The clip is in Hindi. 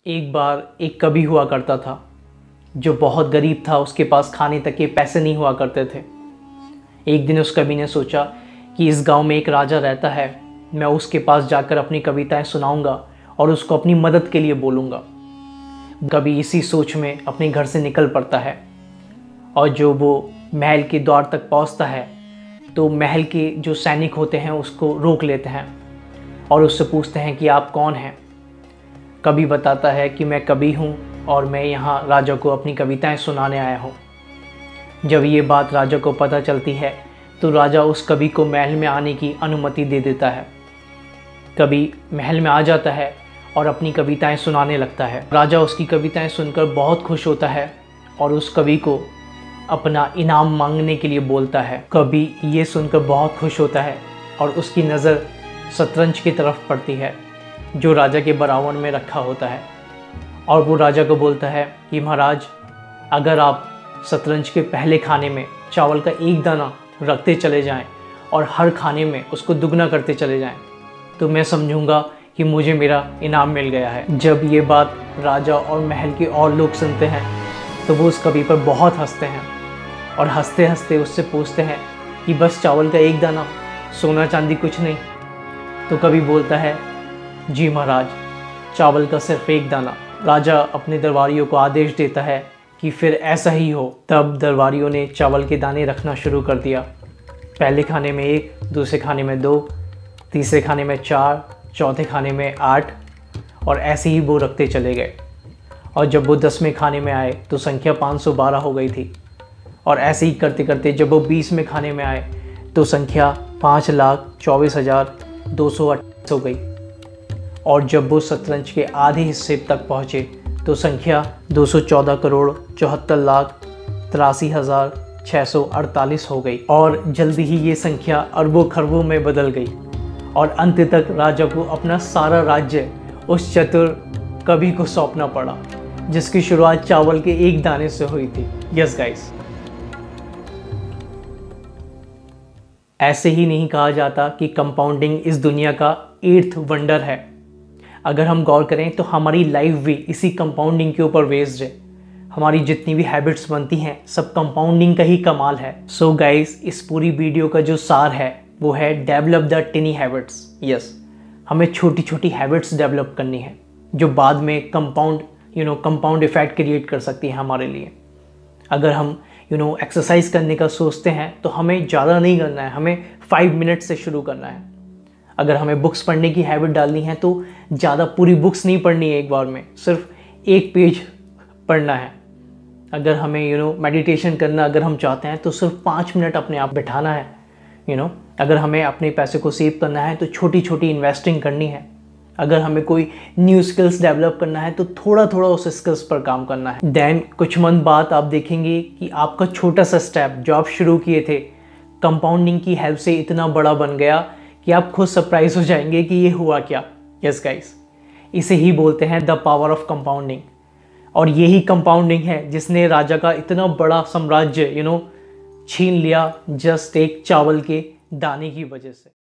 एक बार एक कवि हुआ करता था जो बहुत गरीब था। उसके पास खाने तक के पैसे नहीं हुआ करते थे। एक दिन उस कवि ने सोचा कि इस गांव में एक राजा रहता है, मैं उसके पास जाकर अपनी कविताएं सुनाऊंगा और उसको अपनी मदद के लिए बोलूँगा। कवि इसी सोच में अपने घर से निकल पड़ता है और जो वो महल के द्वार तक पहुंचता है तो महल के जो सैनिक होते हैं उसको रोक लेते हैं और उससे पूछते हैं कि आप कौन हैं। कवि बताता है कि मैं कवि हूँ और मैं यहाँ राजा को अपनी कविताएं सुनाने आया हूँ। जब ये बात राजा को पता चलती है तो राजा उस कवि को महल में आने की अनुमति दे देता है। कवि महल में आ जाता है और अपनी कविताएं सुनाने लगता है। राजा उसकी कविताएं सुनकर बहुत खुश होता है और उस कवि को अपना इनाम मांगने के लिए बोलता है। कवि ये सुनकर बहुत खुश होता है और उसकी नज़र शतरंज की तरफ पड़ती है जो राजा के बराबर में रखा होता है और वो राजा को बोलता है कि महाराज, अगर आप शतरंज के पहले खाने में चावल का एक दाना रखते चले जाएं और हर खाने में उसको दुगना करते चले जाएं तो मैं समझूंगा कि मुझे मेरा इनाम मिल गया है। जब ये बात राजा और महल के और लोग सुनते हैं तो वो उस कवि पर बहुत हंसते हैं और हंसते हंसते उससे पूछते हैं कि बस चावल का एक दाना, सोना चांदी कुछ नहीं। तो कवि बोलता है, जी महाराज, चावल का सिर्फ एक दाना। राजा अपने दरबारियों को आदेश देता है कि फिर ऐसा ही हो। तब दरबारियों ने चावल के दाने रखना शुरू कर दिया। पहले खाने में 1, दूसरे खाने में 2, तीसरे खाने में 4, चौथे खाने में 8 और ऐसे ही वो रखते चले गए। और जब वो 10वें खाने में आए तो संख्या 512 हो गई थी और ऐसे ही करते करते जब वो 20वें खाने में आए तो संख्या 5,24,228 हो गई। और जब वो शतरंज के आधे हिस्से तक पहुँचे तो संख्या 214,74,83,648 हो गई और जल्दी ही ये संख्या अरबों खरबों में बदल गई और अंत तक राजा को अपना सारा राज्य उस चतुर कवि को सौंपना पड़ा जिसकी शुरुआत चावल के एक दाने से हुई थी। यस गाइस, ऐसे ही नहीं कहा जाता कि कंपाउंडिंग इस दुनिया का 8th वंडर है। अगर हम गौर करें तो हमारी लाइफ भी इसी कंपाउंडिंग के ऊपर बेस्ड है। हमारी जितनी भी हैबिट्स बनती हैं सब कंपाउंडिंग का ही कमाल है। सो गाइस, इस पूरी वीडियो का जो सार है वो है develop the tiny habits. Yes, हमें छोटी छोटी हैबिट्स डेवलप करनी है जो बाद में कंपाउंड इफेक्ट क्रिएट कर सकती है हमारे लिए। अगर हम एक्सरसाइज करने का सोचते हैं तो हमें ज़्यादा नहीं करना है, हमें 5 मिनट से शुरू करना है। अगर हमें बुक्स पढ़ने की हैबिट डालनी है तो ज़्यादा पूरी बुक्स नहीं पढ़नी है एक बार में, सिर्फ 1 पेज पढ़ना है। अगर हमें मेडिटेशन करना अगर हम चाहते हैं तो सिर्फ 5 मिनट अपने आप बिठाना है। अगर हमें अपने पैसे को सेव करना है तो छोटी छोटी इन्वेस्टिंग करनी है। अगर हमें कोई न्यू स्किल्स डेवलप करना है तो थोड़ा थोड़ा उस स्किल्स पर काम करना है। देन कुछ मंथ बाद आप देखेंगे कि आपका छोटा सा स्टेप जो आप शुरू किए थे कंपाउंडिंग की हेल्प से इतना बड़ा बन गया कि आप खुद सरप्राइज हो जाएंगे कि ये हुआ क्या। यस गाइस, इसे ही बोलते हैं द पावर ऑफ कंपाउंडिंग। और यही कंपाउंडिंग है जिसने राजा का इतना बड़ा साम्राज्य छीन लिया जस्ट एक चावल के दाने की वजह से।